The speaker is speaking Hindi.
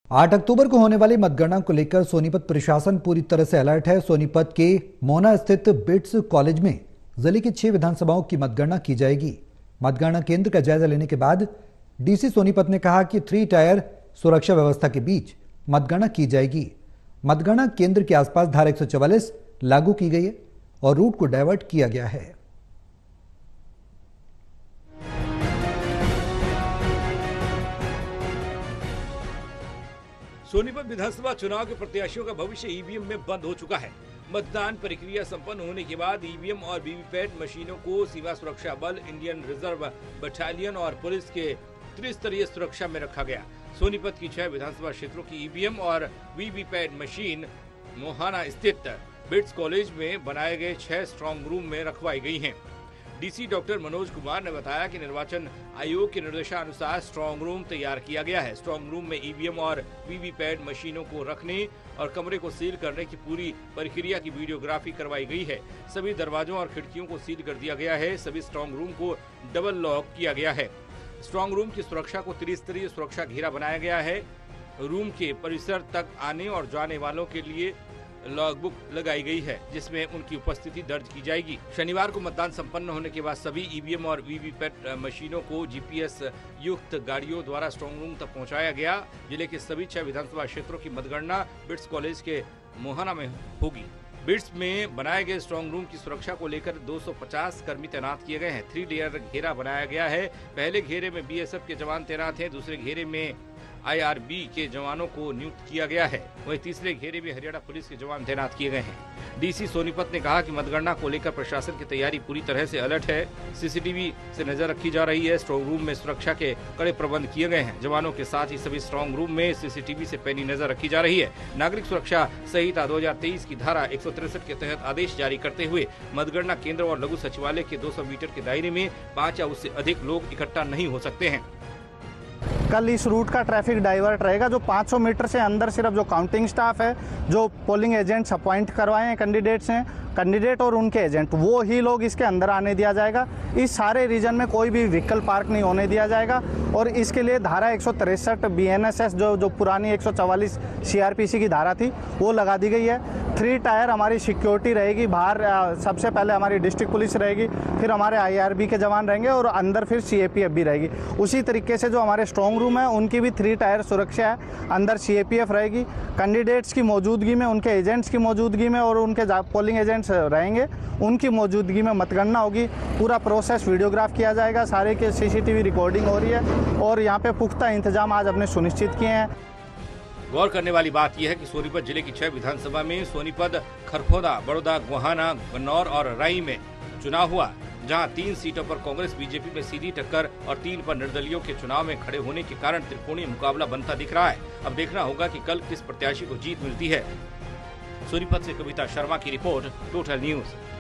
8 अक्टूबर को होने वाली मतगणना को लेकर सोनीपत प्रशासन पूरी तरह से अलर्ट है। सोनीपत के मोहना स्थित बिट्स कॉलेज में जिले की 6 विधानसभाओं की मतगणना की जाएगी। मतगणना केंद्र का जायजा लेने के बाद डीसी सोनीपत ने कहा कि 3 टायर सुरक्षा व्यवस्था के बीच मतगणना की जाएगी। मतगणना केंद्र के आसपास धारा 144 लागू की गई है और रूट को डायवर्ट किया गया है। सोनीपत विधानसभा चुनाव के प्रत्याशियों का भविष्य ईवीएम में बंद हो चुका है। मतदान प्रक्रिया संपन्न होने के बाद ईवीएम और वीवीपैट मशीनों को सीमा सुरक्षा बल, इंडियन रिजर्व बटालियन और पुलिस के त्रिस्तरीय सुरक्षा में रखा गया। सोनीपत की 6 विधानसभा क्षेत्रों की ईवीएम और वीवीपैट मशीन मोहाना स्थित बिट्स कॉलेज में बनाए गए 6 स्ट्रांग रूम में रखवाई गई हैं। डीसी डॉक्टर मनोज कुमार ने बताया कि निर्वाचन आयोग के निर्देशानुसार स्ट्रांग रूम तैयार किया गया है। स्ट्रांग रूम में ईवीएम और वीवीपैट मशीनों को रखने और कमरे को सील करने की पूरी प्रक्रिया की वीडियोग्राफी करवाई गई है। सभी दरवाजों और खिड़कियों को सील कर दिया गया है। सभी स्ट्रांग रूम को डबल लॉक किया गया है। स्ट्रांग रूम की सुरक्षा को त्रिस्तरीय सुरक्षा घेरा बनाया गया है। रूम के परिसर तक आने और जाने वालों के लिए लॉगबुक लगाई गई है, जिसमें उनकी उपस्थिति दर्ज की जाएगी। शनिवार को मतदान संपन्न होने के बाद सभी ईवीएम और वीवीपैट मशीनों को जीपीएस युक्त गाड़ियों द्वारा स्ट्रांग रूम तक पहुंचाया गया। जिले के सभी 6 विधानसभा क्षेत्रों की मतगणना बिट्स कॉलेज के मोहाना में होगी। बिट्स में बनाए गए स्ट्रांग रूम की सुरक्षा को लेकर 250 कर्मी तैनात किए गए हैं। 3 लेयर घेरा बनाया गया है। पहले घेरे में बीएसएफ के जवान तैनात हैं, दूसरे घेरे में आईआरबी के जवानों को नियुक्त किया गया है। वहीं तीसरे घेरे में हरियाणा पुलिस के जवान तैनात किए गए हैं। डीसी सोनीपत ने कहा कि मतगणना को लेकर प्रशासन की तैयारी पूरी तरह से अलर्ट है। सीसीटीवी से नजर रखी जा रही है। स्ट्रांग रूम में सुरक्षा के कड़े प्रबंध किए गए हैं। जवानों के साथ ही सभी स्ट्रांग रूम में सीसीटीवी से पैनी नजर रखी जा रही है। नागरिक सुरक्षा संहिता 2023 की धारा 163 के तहत आदेश जारी करते हुए मतगणना केंद्र और लघु सचिवालय के 200 मीटर के दायरे में 5 या उससे अधिक लोग इकट्ठा नहीं हो सकते हैं। कल इस रूट का ट्रैफिक डाइवर्ट रहेगा। जो 500 मीटर से अंदर सिर्फ जो काउंटिंग स्टाफ है, जो पोलिंग एजेंट्स अपॉइंट करवाए हैं कैंडिडेट्स हैं, कैंडिडेट और उनके एजेंट, वो ही लोग इसके अंदर आने दिया जाएगा। इस सारे रीजन में कोई भी व्हीकल पार्क नहीं होने दिया जाएगा। और इसके लिए धारा 163 बीएनएसएस जो पुरानी 144 सीआरपीसी की धारा थी वो लगा दी गई है। 3 टायर हमारी सिक्योरिटी रहेगी। बाहर सबसे पहले हमारी डिस्ट्रिक्ट पुलिस रहेगी, फिर हमारे आईआरबी के जवान रहेंगे और अंदर फिर सीएपीएफ भी रहेगी। उसी तरीके से जो हमारे स्ट्रांग रूम है उनकी भी 3 टायर सुरक्षा है। अंदर सीएपीएफ रहेगी। कैंडिडेट्स की मौजूदगी में, उनके एजेंट्स की मौजूदगी में और उनके पोलिंग एजेंट्स रहेंगे, उनकी मौजूदगी में मतगणना होगी। पूरा प्रोसेस वीडियोग्राफ किया जाएगा। सारे के सीसीटीवी रिकॉर्डिंग हो रही है और यहाँ पे पुख्ता इंतजाम आज हमने सुनिश्चित किए हैं। गौर करने वाली बात यह है कि सोनीपत जिले की 6 विधानसभा में सोनीपत, खरखोदा, बड़ौदा, गोहाना, गन्नौर और राई में चुनाव हुआ, जहां 3 सीटों पर कांग्रेस बीजेपी में सीधी टक्कर और 3 पर निर्दलीयों के चुनाव में खड़े होने के कारण त्रिकोणीय मुकाबला बनता दिख रहा है। अब देखना होगा कि कल किस प्रत्याशी को जीत मिलती है। सोनीपत से कविता शर्मा की रिपोर्ट, टोटल न्यूज।